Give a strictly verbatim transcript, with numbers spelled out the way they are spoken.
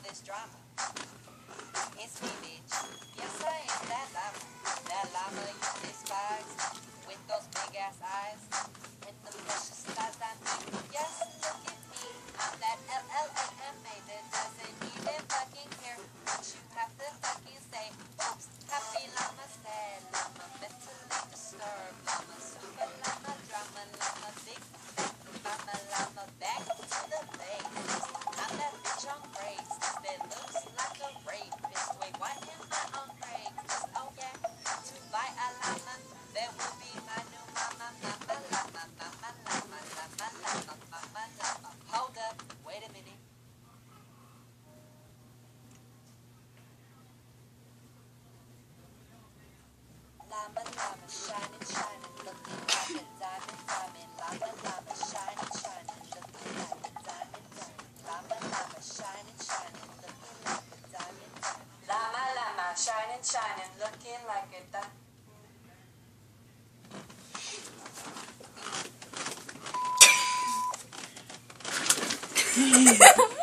this drama. It's me, bitch. Yes, I am that llama. That llama you despise. With those big ass eyes. And the precious thighs I mean. Yes, look at me. I'm that L L A M A that doesn't even fucking care what you have to fucking say. Oops, happy llama, sad llama, mentally disturbed llama, super llama, drama llama, big fat llama, llama, back to the base. I'm that bitch on braids that looks like a rapist. Wait, why am I on Craigslist? Oh yeah, to buy a llama, that would be my new mama, mama, llama, mama, llama, llama, llama, mama, llama. Hold up, wait a minute. Llama, llama, shining, shining, looking like a diamond, diamond. Llama, llama, shining, shining, looking like a diamond, diamond. Llama, llama, shining, shining, looking like a diamond, diamond. Llama, llama, shining, shining, looking like a diamond. Mm-hmm.